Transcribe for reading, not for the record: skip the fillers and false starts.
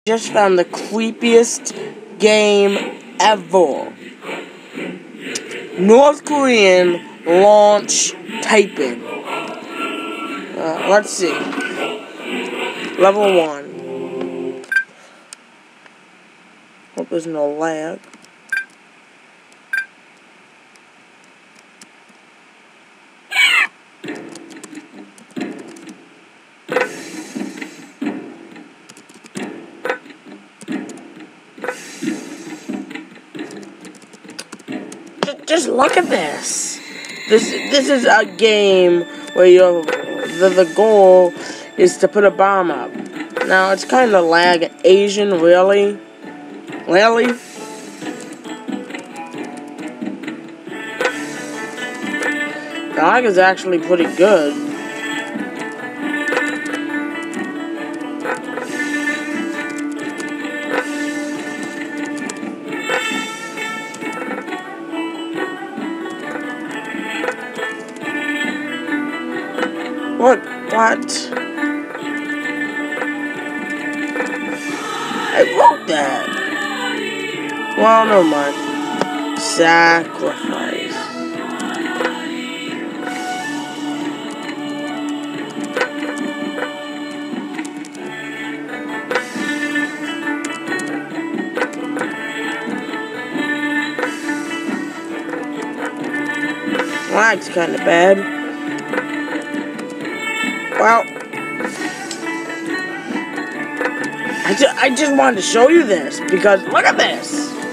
Just found the creepiest game ever. North Korean launch typing. Let's see. Level 1. Hope there's no lag. Just look at this. This is a game where the goal is to put a bomb up. Now it's kind of lag Asian, really. The lag is actually pretty good. What? I wrote that. Well, never mind. Sacrifice. Lag's kind of bad. Well, I just wanted to show you this because look at this.